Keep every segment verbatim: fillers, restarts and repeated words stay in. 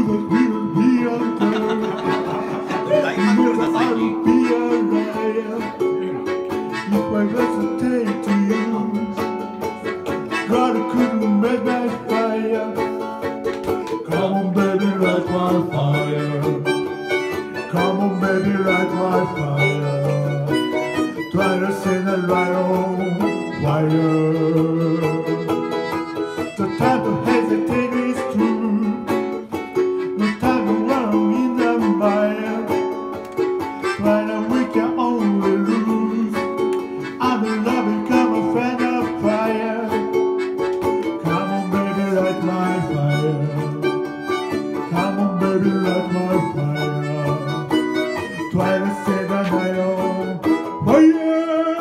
God couldn't make my fire. Come on, baby, light my fire. Come on, baby, light my fire. Try to set the light on fire. The time to hesitate is true. The time to run in the mire. Try to we can only lose. I'm in love, become a friend of fire. Come on, baby, light my fire. Come on, baby, light my fire. Try to set the night on fire.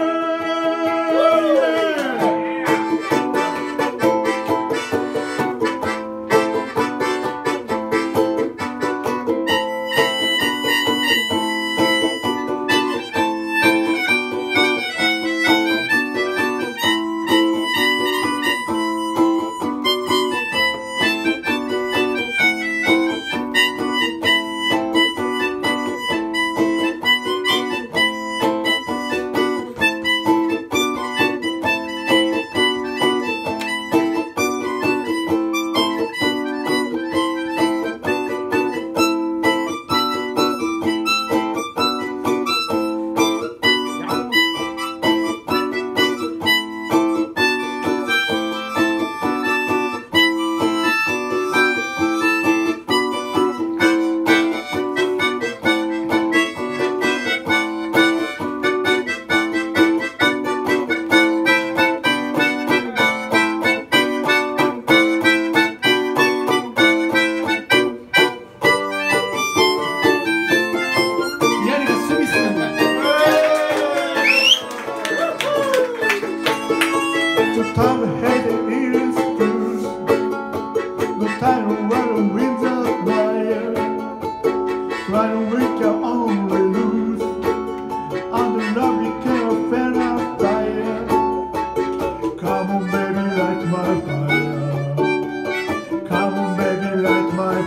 The time ahead is through. The time to run the winds of fire. Try to we can only lose. Under love you can't fan of fire. Come on, baby, light my fire. Come on, baby, light my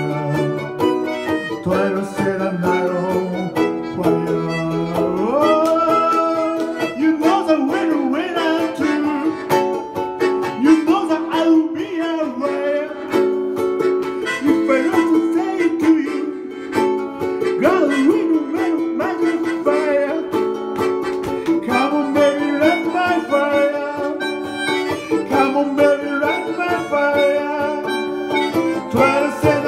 fire. Try to set a night on fire. Come on, baby, light my fire. Try to say